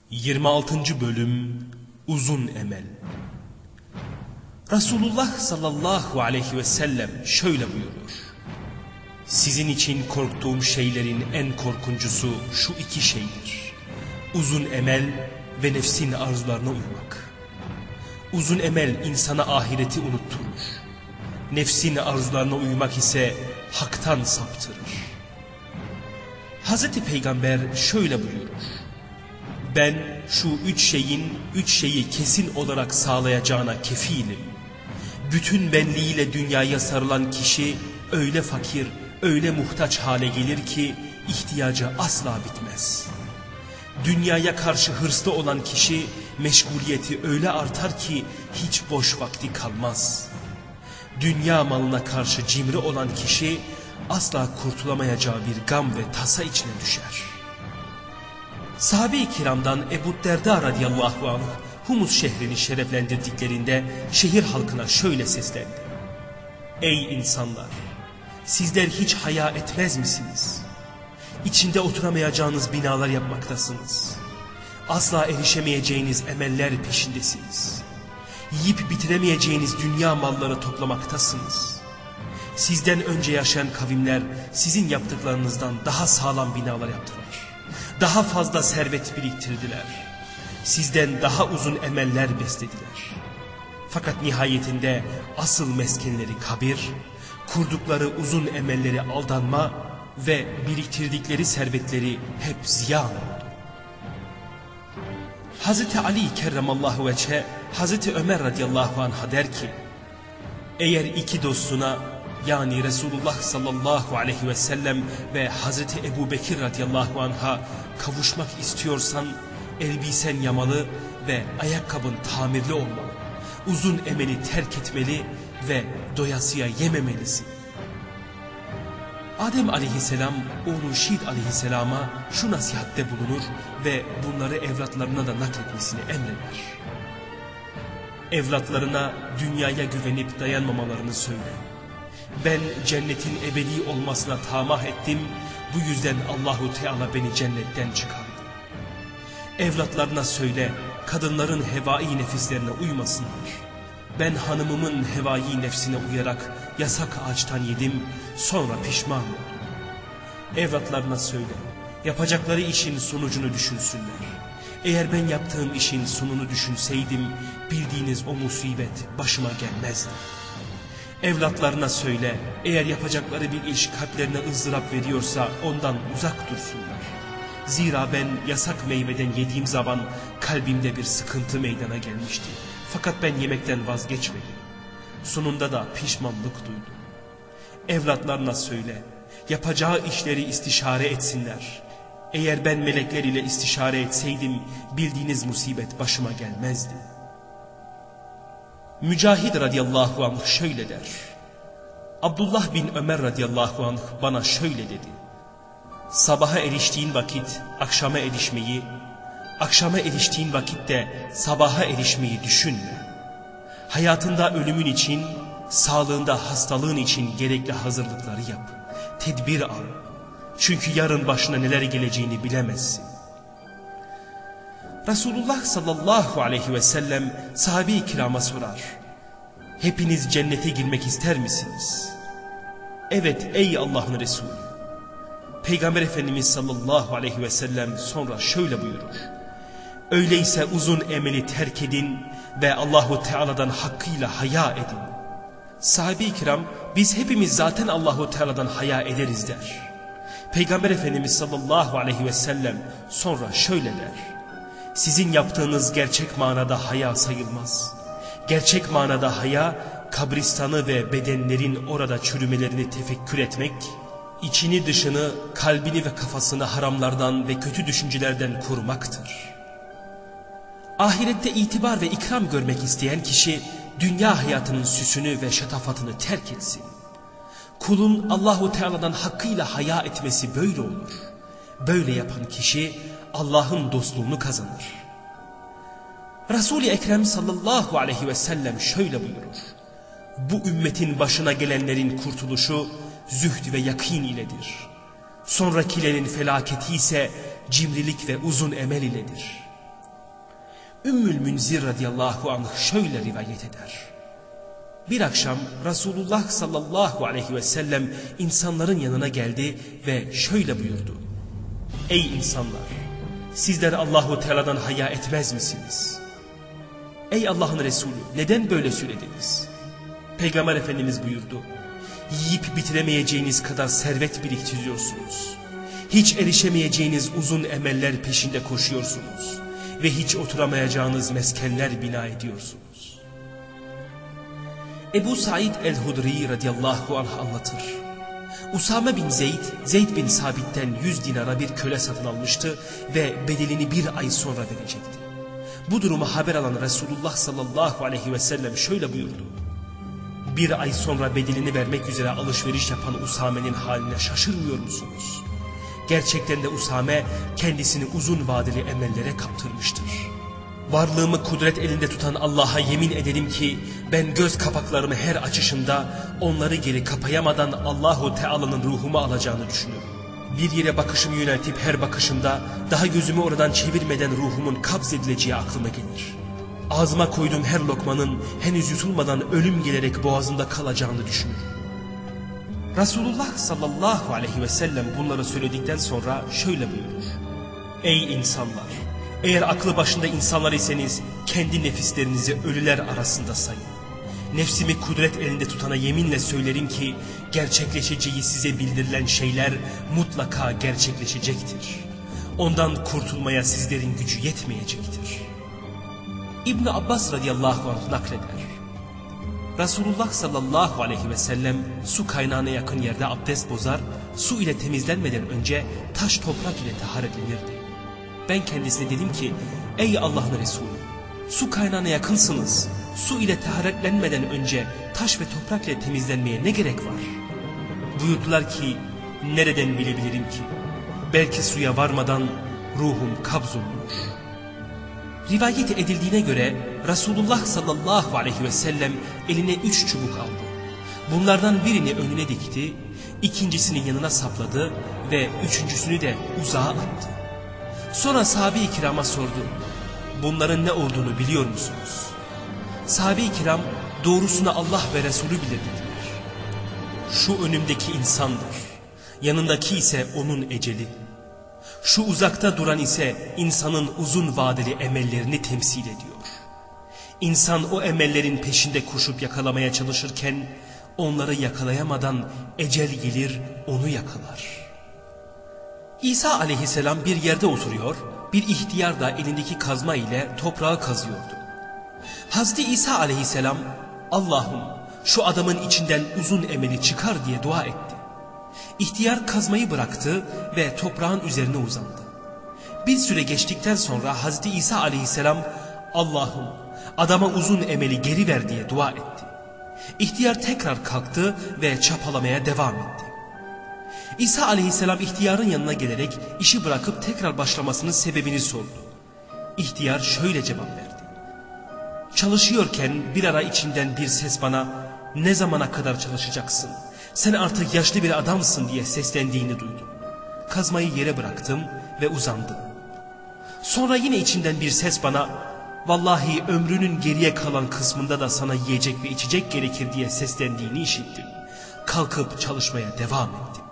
26. Bölüm Uzun Emel. Resulullah sallallahu aleyhi ve sellem şöyle buyurur: sizin için korktuğum şeylerin en korkuncusu şu iki şeydir: uzun emel ve nefsin arzularına uymak. Uzun emel insana ahireti unutturur. Nefsin arzularına uymak ise haktan saptırır. Hazreti Peygamber şöyle buyurur: ben şu üç şeyi kesin olarak sağlayacağına kefilim. Bütün benliğiyle dünyaya sarılan kişi öyle fakir, öyle muhtaç hale gelir ki ihtiyacı asla bitmez. Dünyaya karşı hırslı olan kişi meşguliyeti öyle artar ki hiç boş vakti kalmaz. Dünya malına karşı cimri olan kişi asla kurtulamayacağı bir gam ve tasa içine düşer. Sahabe-i kiramdan Ebu Derda radıyallahu anh Humus şehrini şereflendirdiklerinde şehir halkına şöyle seslendi: ey insanlar! Sizler hiç haya etmez misiniz? İçinde oturamayacağınız binalar yapmaktasınız. Asla erişemeyeceğiniz emeller peşindesiniz. Yiyip bitiremeyeceğiniz dünya malları toplamaktasınız. Sizden önce yaşayan kavimler sizin yaptıklarınızdan daha sağlam binalar yaptılar. Daha fazla servet biriktirdiler. Sizden daha uzun emeller beslediler. Fakat nihayetinde asıl meskenleri kabir, kurdukları uzun emelleri aldanma ve biriktirdikleri servetleri hep ziyan oldu. Hazreti Ali kerramallahu veçhe Hazreti Ömer radıyallahu anh'a der ki: eğer iki dostuna, yani Resulullah sallallahu aleyhi ve sellem ve Hazreti Ebu Bekir radıyallahu anh'a kavuşmak istiyorsan elbisen yamalı ve ayakkabın tamirli olmalı. Uzun emeli terk etmeli ve doyasıya yememelisin. Adem aleyhisselam oğlu Şid aleyhisselama şu nasihatte bulunur ve bunları evlatlarına da nakletmesini emreder. Evlatlarına dünyaya güvenip dayanmamalarını söyle. Ben cennetin ebedi olmasına tamah ettim, bu yüzden Allahu Teala beni cennetten çıkardı. Evlatlarına söyle, kadınların hevai nefislerine uymasınlar. Ben hanımımın hevai nefsine uyarak yasak ağaçtan yedim, sonra pişman oldum. Evlatlarına söyle, yapacakları işin sonucunu düşünsünler. Eğer ben yaptığım işin sonunu düşünseydim, bildiğiniz o musibet başıma gelmezdi. Evlatlarına söyle, eğer yapacakları bir iş kalplerine ızdırap veriyorsa ondan uzak dursunlar. Zira ben yasak meyveden yediğim zaman kalbimde bir sıkıntı meydana gelmişti. Fakat ben yemekten vazgeçmedim. Sonunda da pişmanlık duydum. Evlatlarına söyle, yapacağı işleri istişare etsinler. Eğer ben melekler ile istişare etseydim, bildiğiniz musibet başıma gelmezdi. Mücahid radıyallahu anh şöyle der: Abdullah bin Ömer radıyallahu anh bana şöyle dedi: sabaha eriştiğin vakit akşama erişmeyi, akşama eriştiğin vakitte sabaha erişmeyi düşünme. Hayatında ölümün için, sağlığında hastalığın için gerekli hazırlıkları yap. Tedbir al. Çünkü yarın başına neler geleceğini bilemezsin. Resulullah sallallahu aleyhi ve sellem sahabe-i kirama sorar: hepiniz cennete girmek ister misiniz? Evet ey Allah'ın Resulü. Peygamber Efendimiz sallallahu aleyhi ve sellem sonra şöyle buyurur: öyleyse uzun emeli terk edin ve Allahu Teala'dan hakkıyla haya edin. Sahabe-i kiram biz hepimiz zaten Allahu Teala'dan haya ederiz der. Peygamber Efendimiz sallallahu aleyhi ve sellem sonra şöyle der: sizin yaptığınız gerçek manada haya sayılmaz. Gerçek manada haya, kabristanı ve bedenlerin orada çürümelerini tefekkür etmek, içini dışını, kalbini ve kafasını haramlardan ve kötü düşüncelerden korumaktır. Ahirette itibar ve ikram görmek isteyen kişi, dünya hayatının süsünü ve şatafatını terk etsin. Kulun Allahu Teala'dan hakkıyla haya etmesi böyle olur. Böyle yapan kişi Allah'ın dostluğunu kazanır. Resul-i Ekrem sallallahu aleyhi ve sellem şöyle buyurur: bu ümmetin başına gelenlerin kurtuluşu zühd ve yakin iledir. Sonrakilerin felaketi ise cimrilik ve uzun emel iledir. Ümmül Münzir radıyallahu anh şöyle rivayet eder. Bir akşam Resulullah sallallahu aleyhi ve sellem insanların yanına geldi ve şöyle buyurdu. Ey insanlar! Sizler Allahu Teala'dan haya etmez misiniz? Ey Allah'ın Resulü, neden böyle söylediniz? Peygamber Efendimiz buyurdu. Yiyip bitiremeyeceğiniz kadar servet biriktiriyorsunuz. Hiç erişemeyeceğiniz uzun emeller peşinde koşuyorsunuz. Ve hiç oturamayacağınız meskenler bina ediyorsunuz. Ebu Said el-Hudri radıyallahu anh anlatır. Usame bin Zeyd bin Sabit'ten 100 dinara bir köle satın almıştı ve bedelini bir ay sonra verecekti. Bu durumu haber alan Resulullah sallallahu aleyhi ve sellem şöyle buyurdu. Bir ay sonra bedelini vermek üzere alışveriş yapan Usame'nin haline şaşırmıyor musunuz? Gerçekten de Usame kendisini uzun vadeli emellere kaptırmıştır. Varlığımı kudret elinde tutan Allah'a yemin ederim ki ben göz kapaklarımı her açışımda onları geri kapayamadan Allahu Teala'nın ruhumu alacağını düşünüyorum. Bir yere bakışımı yöneltip her bakışımda daha gözümü oradan çevirmeden ruhumun kabz edileceği aklıma gelir. Ağzıma koyduğum her lokmanın henüz yutulmadan ölüm gelerek boğazımda kalacağını düşünürüm. Resulullah sallallahu aleyhi ve sellem bunları söyledikten sonra şöyle buyurur. Ey insanlar! Eğer aklı başında insanlar iseniz kendi nefislerinizi ölüler arasında sayın. Nefsimi kudret elinde tutana yeminle söylerim ki gerçekleşeceği size bildirilen şeyler mutlaka gerçekleşecektir. Ondan kurtulmaya sizlerin gücü yetmeyecektir. İbn Abbas radıyallahu anh nakleder. Resulullah sallallahu aleyhi ve sellem su kaynağına yakın yerde abdest bozar, su ile temizlenmeden önce taş toprak ile taharetlenirdi. Ben kendisine dedim ki, ey Allah'ın Resulü, su kaynağına yakınsınız, su ile taharetlenmeden önce taş ve toprak ile temizlenmeye ne gerek var? Buyurdular ki, nereden bilebilirim ki? Belki suya varmadan ruhum kabzolunur. Rivayet edildiğine göre Resulullah sallallahu aleyhi ve sellem eline 3 çubuk aldı. Bunlardan birini önüne dikti, ikincisini yanına sapladı ve üçüncüsünü de uzağa attı. Sonra sahabe-i kirama sordu. Bunların ne olduğunu biliyor musunuz? Sahabe-i kiram doğrusunu Allah ve Resulü bilir dediler. Şu önümdeki insandır, yanındaki ise onun eceli. Şu uzakta duran ise insanın uzun vadeli emellerini temsil ediyor. İnsan o emellerin peşinde koşup yakalamaya çalışırken onları yakalayamadan ecel gelir onu yakalar. İsa aleyhisselam bir yerde oturuyor, bir ihtiyar da elindeki kazma ile toprağı kazıyordu. Hazreti İsa aleyhisselam Allah'ım şu adamın içinden uzun emeli çıkar diye dua etti. İhtiyar kazmayı bıraktı ve toprağın üzerine uzandı. Bir süre geçtikten sonra Hazreti İsa aleyhisselam Allah'ım adama uzun emeli geri ver diye dua etti. İhtiyar tekrar kalktı ve çapalamaya devam etti. İsa aleyhisselam ihtiyarın yanına gelerek işi bırakıp tekrar başlamasının sebebini sordu. İhtiyar şöyle cevap verdi. Çalışıyorken bir ara içimden bir ses bana ne zamana kadar çalışacaksın? Sen artık yaşlı bir adamsın diye seslendiğini duydum. Kazmayı yere bıraktım ve uzandım. Sonra yine içimden bir ses bana vallahi ömrünün geriye kalan kısmında da sana yiyecek ve içecek gerekir diye seslendiğini işittim. Kalkıp çalışmaya devam ettim.